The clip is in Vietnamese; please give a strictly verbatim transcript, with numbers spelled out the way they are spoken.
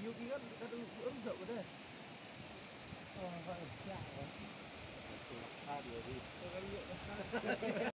Yuki kan kata urus tak boleh. Oh, vậy. Dạ. Hai điều đi. Tôi có liệu.